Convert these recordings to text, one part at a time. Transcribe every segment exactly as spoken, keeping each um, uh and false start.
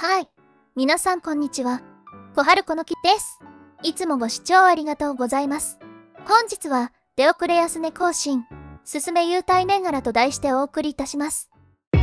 はい。皆さんこんにちは。小春この木です。いつもご視聴ありがとうございます。本日は、出遅れ安値更新、すすめ優待銘柄と題してお送りいたします。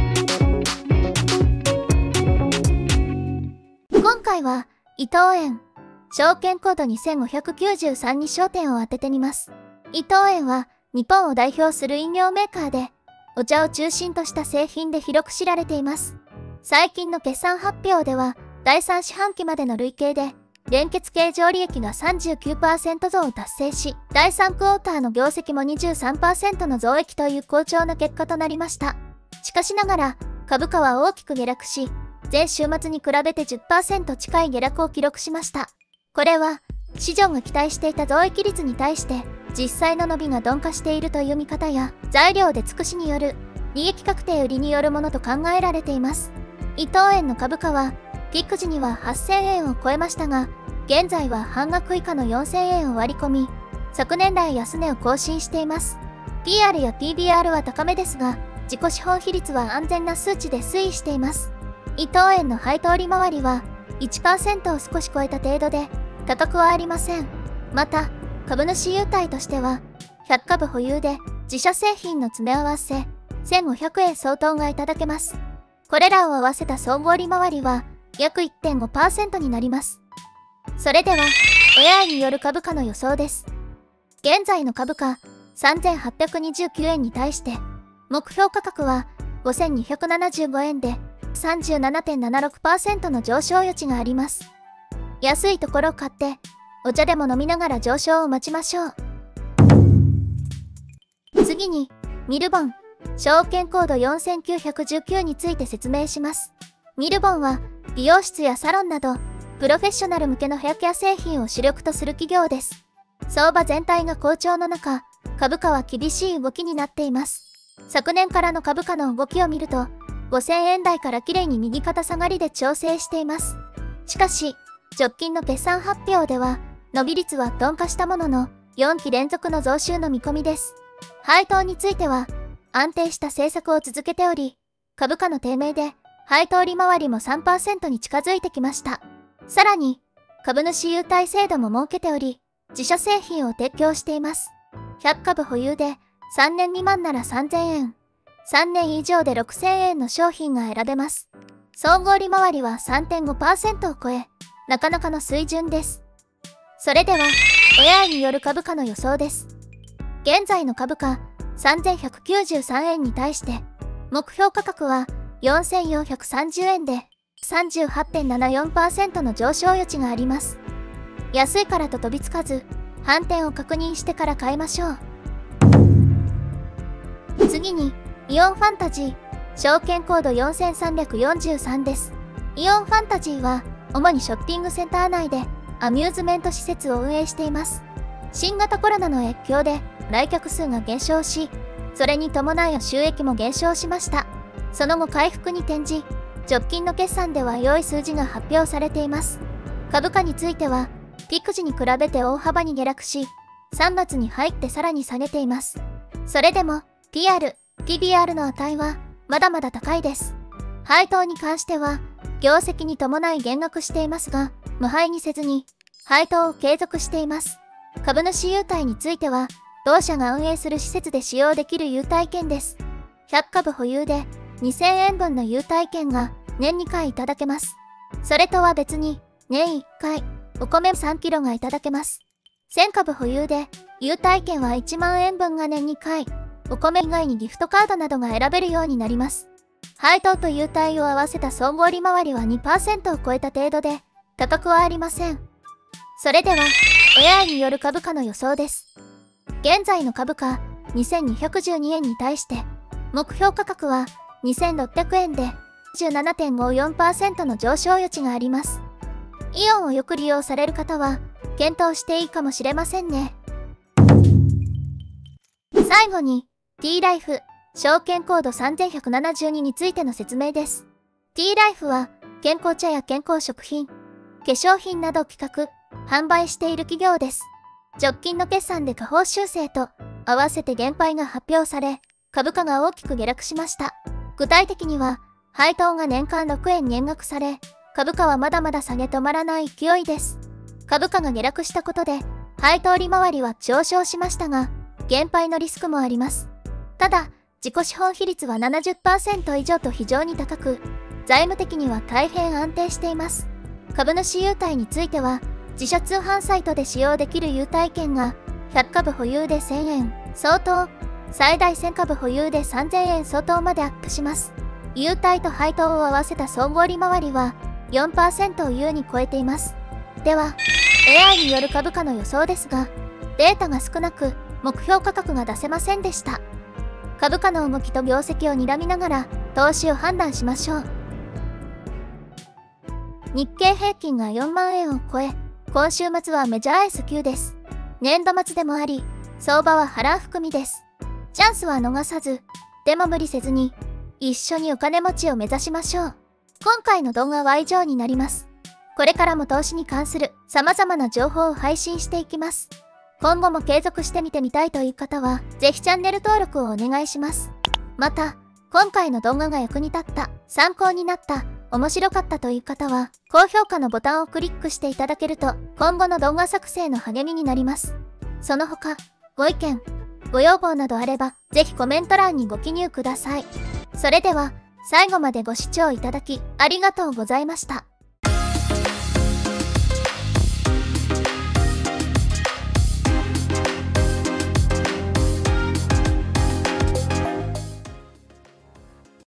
今回は、伊藤園、証券コードにせんごひゃくきゅうじゅうさんに焦点を当ててみます。伊藤園は、日本を代表する飲料メーカーで、お茶を中心とした製品で広く知られています。最近の決算発表では、だいさん四半期までの累計で、連結経常利益が さんじゅうきゅうパーセント 増を達成し、だいさんクォーターの業績も にじゅうさんパーセント の増益という好調な結果となりました。しかしながら、株価は大きく下落し、前週末に比べて じゅっパーセント 近い下落を記録しました。これは、市場が期待していた増益率に対して、実際の伸びが鈍化しているという見方や、材料で尽くしによる、利益確定売りによるものと考えられています。伊藤園の株価は、ピーク時にははっせんえんを超えましたが、現在は半額以下のよんせんえんを割り込み、昨年来安値を更新しています。ピーアール や ピービーアール は高めですが、自己資本比率は安全な数値で推移しています。伊藤園の配当利回りは いちパーセント を少し超えた程度で、高くはありません。また、株主優待としては、ひゃくかぶ保有で自社製品の詰め合わせ、せんごひゃくえん相当がいただけます。これらを合わせた総合利回りは、約 いってんごパーセント になります。それでは、エーアイ による株価の予想です。現在の株価、さんぜんはっぴゃくにじゅうきゅうえんに対して、目標価格はごせんにひゃくななじゅうごえんで さんじゅうななてんななろくパーセント の上昇余地があります。安いところを買って、お茶でも飲みながら上昇を待ちましょう。次に、ミルボン、証券コードよんせんきゅうひゃくじゅうきゅうについて説明します。ミルボンは、美容室やサロンなど、プロフェッショナル向けのヘアケア製品を主力とする企業です。相場全体が好調の中、株価は厳しい動きになっています。昨年からの株価の動きを見ると、ごせんえん台からきれいに右肩下がりで調整しています。しかし、直近の決算発表では、伸び率は鈍化したものの、よんき連続の増収の見込みです。配当については、安定した政策を続けており、株価の低迷で、配当利回りも さんパーセント に近づいてきました。さらに、株主優待制度も設けており、自社製品を提供しています。ひゃくかぶ保有で、さんねん未満ならさんぜんえん、さんねん以上でろくせんえんの商品が選べます。総合利回りは さんてんごパーセント を超え、なかなかの水準です。それでは、エーアイ による株価の予想です。現在の株価、さんぜんひゃくきゅうじゅうさんえんに対して、目標価格はよんせんよんひゃくさんじゅうえんで、さんじゅうはちてんななよんパーセント の上昇余地があります。安いからと飛びつかず、反転を確認してから買いましょう。次に、イオンファンタジー、証券コードよんせんさんびゃくよんじゅうさんです。イオンファンタジーは、主にショッピングセンター内でアミューズメント施設を運営しています。新型コロナの影響で来客数が減少し、それに伴い収益も減少しました。その後回復に転じ、直近の決算では良い数字が発表されています。株価については、ピーク時に比べて大幅に下落し、さんがつに入ってさらに下げています。それでも、ピーアール、ピービーアール の値はまだまだ高いです。配当に関しては、業績に伴い減額していますが、無配にせずに、配当を継続しています。株主優待については、同社が運営する施設で使用できる優待券です。ひゃくかぶ保有でにせんえんぶんの優待券が年にかいいただけます。それとは別に、年いっかい、お米さんキロがいただけます。せんかぶ保有で、優待券はいちまんえんぶんが年にかい、お米以外にギフトカードなどが選べるようになります。配当と優待を合わせた総合利回りは にパーセント を超えた程度で、高くはありません。それでは、エーアイ による株価の予想です。現在の株価、にせんにひゃくじゅうにえんに対して、目標価格はにせんろっぴゃくえんで、じゅうななてんごよんパーセント の上昇余地があります。イオンをよく利用される方は、検討していいかもしれませんね。最後に、T ライフ、証券コードさんぜんひゃくななじゅうにについての説明です。T ライフは、健康茶や健康食品、化粧品などを企画、販売している企業です。直近の決算で下方修正と合わせて減配が発表され、株価が大きく下落しました。具体的には、配当が年間ろくえん減額され、 株価はまだまだ下げ止まらない勢いです。株価が下落したことで、配当利回りは上昇しましたが、減配のリスクもあります。ただ、自己資本比率は ななじゅっパーセント 以上と非常に高く、財務的には大変安定しています。株主優待については、自社通販サイトで使用できる優待券が、ひゃくかぶ保有でせんえん相当、最大せんかぶ保有でさんぜんえん相当までアップします。優待と配当を合わせた総合利回りは よんパーセント を優に超えています。では、エーアイ による株価の予想ですが、データが少なく、目標価格が出せませんでした。株価の動きと業績を睨みながら、投資を判断しましょう。日経平均がよんまんえんを超え、今週末はメジャー エスきゅうです。年度末でもあり、相場は腹含みです。チャンスは逃さず、でも無理せずに、一緒にお金持ちを目指しましょう。今回の動画は以上になります。これからも投資に関する様々な情報を配信していきます。今後も継続して見てみたいという方は、ぜひチャンネル登録をお願いします。また、今回の動画が役に立った、参考になった、面白かったという方は、高評価のボタンをクリックしていただけると、今後の動画作成の励みになります。その他、ご意見、ご要望などあれば、ぜひコメント欄にご記入ください。それでは、最後までご視聴いただき、ありがとうございました。